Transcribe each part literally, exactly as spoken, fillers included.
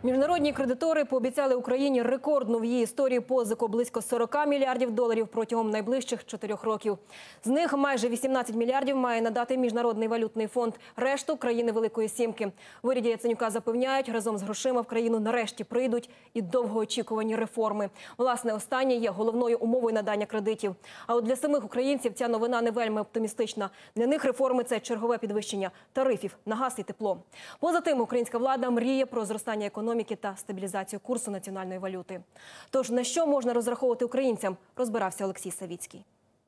Міжнародні кредитори пообіцяли Україні рекордну в її історії позику близько сорока мільярдів доларів протягом найближчих чотирьох років. З них майже вісімнадцять мільярдів має надати Міжнародний валютний фонд, решту – країни Великої Сімки. В уряді Яценюка запевняють, разом з грошима в країну нарешті прийдуть і довгоочікувані реформи. Власне, останнє є головною умовою надання кредитів. А от для самих українців ця новина не вельми оптимістична. Для них реформи – це чергове підвищення тарифів на газ і тепло. Поза тим, українська влада мріє про зростання економіки та стабілізацію курсу національної валюти. Тож, на що можна розраховувати українцям, розбирався Олексій Савіцький.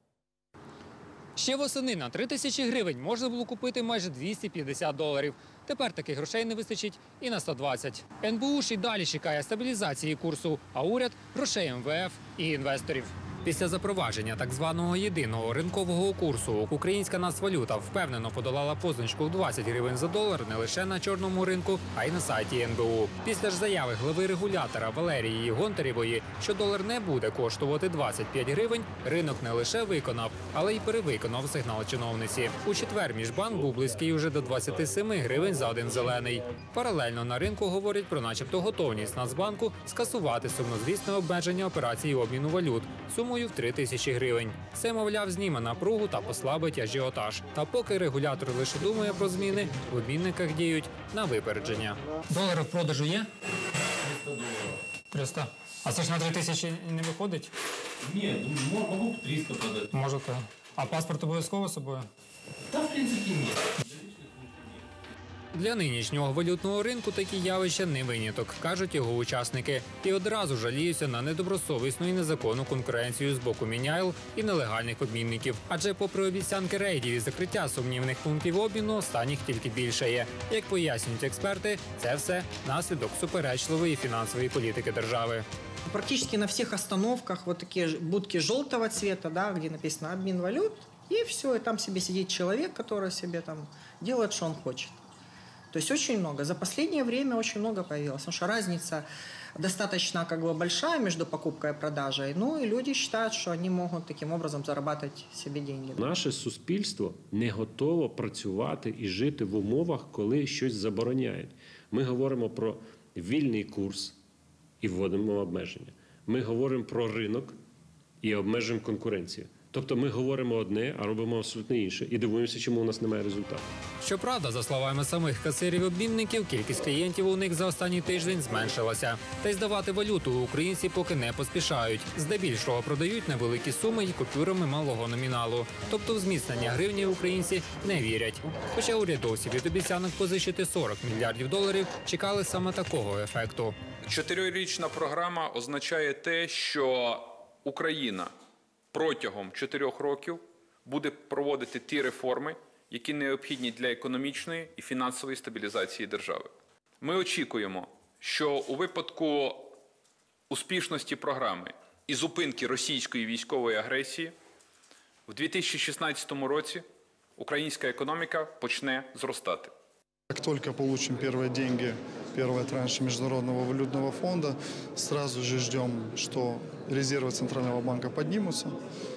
Ще восени на три тисячі гривень можна було купити майже двісті п'ятдесят доларів. Тепер таких грошей не вистачить і на сто двадцять. ен бе у ж і далі чекає стабілізації курсу, а уряд – грошей ем ве еф і інвесторів. Після запровадження так званого єдиного ринкового курсу українська нацвалюта впевнено подолала позначку в двадцять гривень за долар не лише на чорному ринку, а й на сайті ен бе у. Після ж заяви глави регулятора Валерії Гонтаревої, що долар не буде коштувати двадцять п'ять гривень, ринок не лише виконав, але й перевиконав сигнал чиновниці. У четвер міжбанк був близький уже до двадцяти семи гривень за один зелений. Паралельно на ринку говорять про начебто готовність Нацбанку скасувати сумнозвісне обмеження операцій обміну валют сумою в три тисячі гривень. Це, мовляв, зніме напругу та послабить ажіотаж. Та поки регулятор лише думає про зміни, в обмінниках діють на випередження. Долари в продажу є? триста доларів. триста. А це ж на три тисячі не виходить? Ні, можу триста продати. Можете. А паспорт обов'язково з собою? Та, в принципі, ні. Для нинішнього валютного ринку такі явища не виняток, кажуть його учасники. І одразу жаліються на недобросовісну і незаконну конкуренцію з боку міняйл і нелегальних обмінників. Адже попри обіцянки рейдів і закриття сумнівних пунктів обміну, останніх тільки більшає. Як пояснюють експерти, це все наслідок суперечливої фінансової політики держави. Практически на всех остановках вот такие будки желтого цвета, да, где написано «обмен валют», и все, и там себе сидит человек, который себе там делает, что он хочет. То есть очень много. За последнее время очень много появилось. Потому что разница достаточно как бы большая между покупкой и продажей. Ну и люди считают, что они могут таким образом зарабатывать себе деньги. Наше суспільство не готово працювати і жити в умовах, коли щось забороняють. Ми говоримо про вільний курс і вводимо обмеження. Ми говоримо про ринок і обмежуємо конкуренцію. Тобто ми говоримо одне, а робимо абсолютно інше. І дивуємося, чому у нас немає результату. Щоправда, за словами самих касирів-обмінників, кількість клієнтів у них за останній тиждень зменшилася. Та й здавати валюту українці поки не поспішають. Здебільшого продають невеликі суми і купюрами малого номіналу. Тобто в зміцнення гривні українці не вірять. Хоча урядовці від обіцянок позичити сорок мільярдів доларів чекали саме такого ефекту. Чотирирічна програма означає те, що Україна протягом чотирьох років буде проводити ті реформи, які необхідні для економічної і фінансової стабілізації держави. Ми очікуємо, що у випадку успішності програми і зупинки російської військової агресії в дві тисячі шістнадцятому році українська економіка почне зростати. Как только получим первые деньги, первые транши Международного валютного фонда, сразу же ждем, что резервы Центрального банка поднимутся,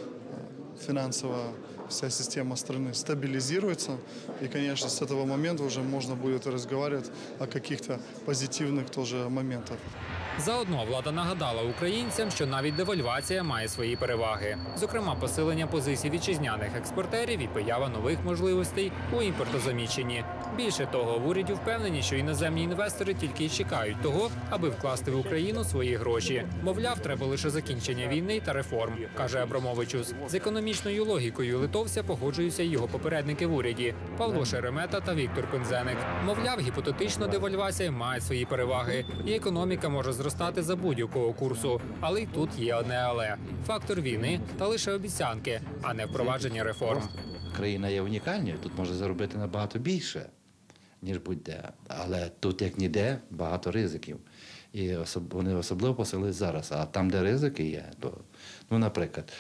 финансовая вся система страны стабилизируется, и, конечно, с этого момента уже можно будет разговаривать о каких-то позитивных тоже моментах. Заодно влада нагадала українцям, що навіть девальвація має свої переваги. Зокрема, посилення позицій вітчизняних експортерів і поява нових можливостей у імпортозаміщенні. Більше того, в уряді впевнені, що іноземні інвестори тільки й чекають того, аби вкласти в Україну свої гроші. Мовляв, треба лише закінчення війни та реформ, каже Абрамовичус. З економічною логікою литовця погоджуються й його попередники в уряді – Павло Шеремета та Віктор Пинзеник. Мовляв, гіпотетично девальвація має свої переваги, і економіка може зростати за будь-якого курсу. Але й тут є одне «але» – фактор війни та лише обіцянки, а не впровадження реформ. Країна є унікальною, тут може заробити набагато більше, ніж будь-де. Але тут, як ніде, багато ризиків. І особ... вони особливо посилились зараз. А там, де ризики є, то, ну, наприклад,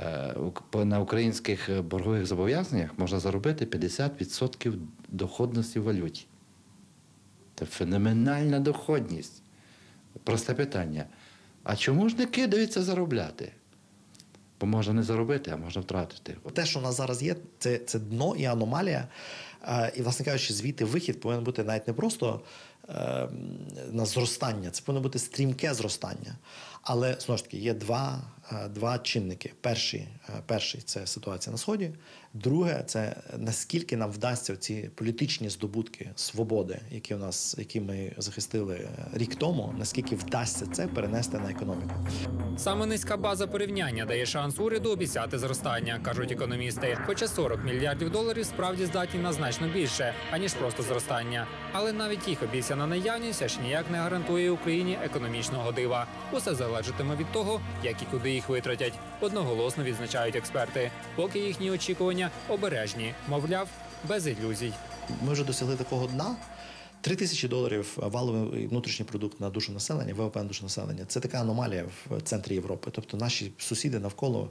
на українських боргових зобов'язаннях можна заробити п'ятдесят відсотків доходності в валюті. Це феноменальна доходність. Просте питання. А чому ж не кидаються заробляти? Бо можна не заробити, а можна втратити. Те, що у нас зараз є, це, це дно і аномалія. І, власне кажучи, звідти вихід повинен бути навіть не просто на зростання, це повинно бути стрімке зростання. Але, знову ж таки, є два, два чинники. Перший, перший – це ситуація на Сході. Друге – це наскільки нам вдасться ці політичні здобутки свободи, які, у нас, які ми захистили рік тому, наскільки вдасться це перенести на економіку. Саме низька база порівняння дає шанс уряду обіцяти зростання, кажуть економісти. Хоча сорок мільярдів доларів справді здатні на значно більше, аніж просто зростання. Але навіть їх обіцяна наявність аж ніяк не гарантує Україні економічного дива. Усе залежатиме від того, як і куди їх витратять. Одноголосно відзначають експерти. Поки їхні очікування обережні, мовляв, без ілюзій. Ми вже досягли такого дна. Три тисячі доларів валовий внутрішній продукт на душу населення, ВВП на душу населення – це така аномалія в центрі Європи. Тобто наші сусіди навколо,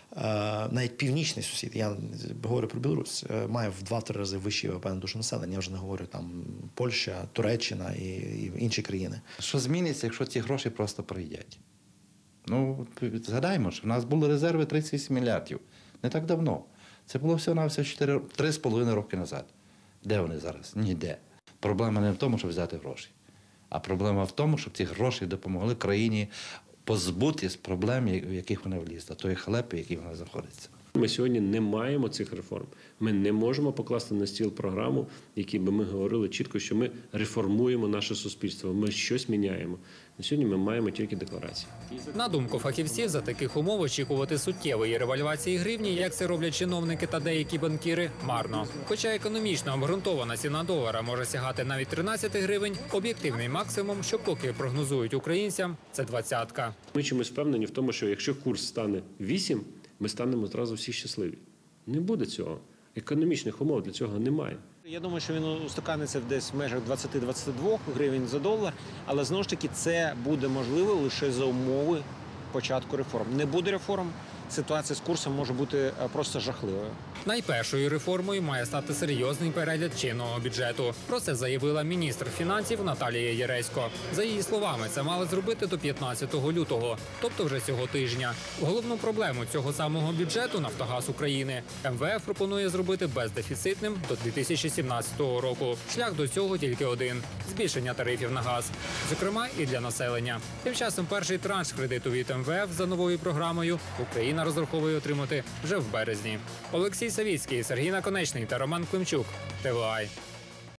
навіть північний сусід, я говорю про Білорусь, має в два-три рази вищий ВВП на душу населення. Я вже не говорю там Польща, Туреччина і, і інші країни. Що зміниться, якщо ці гроші просто прийдять? Ну, згадаємо, що в нас були резерви тридцять вісім мільярдів. Не так давно. Це було всього-навсього три з половиною роки назад. Де вони зараз? Ніде. Проблема не в тому, щоб взяти гроші, а проблема в тому, щоб ці гроші допомогли країні позбутися проблем, в яких вона влізла, тої халепи, в якій вона знаходиться. Ми сьогодні не маємо цих реформ. Ми не можемо покласти на стіл програму, які би ми говорили чітко, що ми реформуємо наше суспільство, ми щось міняємо. На сьогодні ми маємо тільки декларації. На думку фахівців, за таких умов очікувати суттєвої ревальвації гривні, як це роблять чиновники та деякі банкіри, марно. Хоча економічно обґрунтована ціна долара може сягати навіть тринадцять гривень, об'єктивний максимум, що поки прогнозують українцям, це двадцятка. Ми чомусь впевнені в тому, що якщо курс стане вісім, ми станемо одразу всі щасливі. Не буде цього. Економічних умов для цього немає. Я думаю, що він устаканиться десь в межах двадцять-двадцять два гривень за долар, але знову ж таки це буде можливо лише за умови початку реформ. Не буде реформ, ситуація з курсом може бути просто жахливою. Найпершою реформою має стати серйозний перегляд чинного бюджету. Про це заявила міністр фінансів Наталія Яресько. За її словами, це мали зробити до п'ятнадцятого лютого, тобто вже цього тижня. Головну проблему цього самого бюджету «Нафтогаз України» ем ве еф пропонує зробити бездефіцитним до дві тисячі сімнадцятого року. Шлях до цього тільки один – збільшення тарифів на газ. Зокрема, і для населення. Тим часом перший транш кредиту від ем ве еф за новою програмою Україна розраховує отримати вже в березні. Олексій Савіцький, Сергій Наконечний та Роман Климчук. ТВАЙ.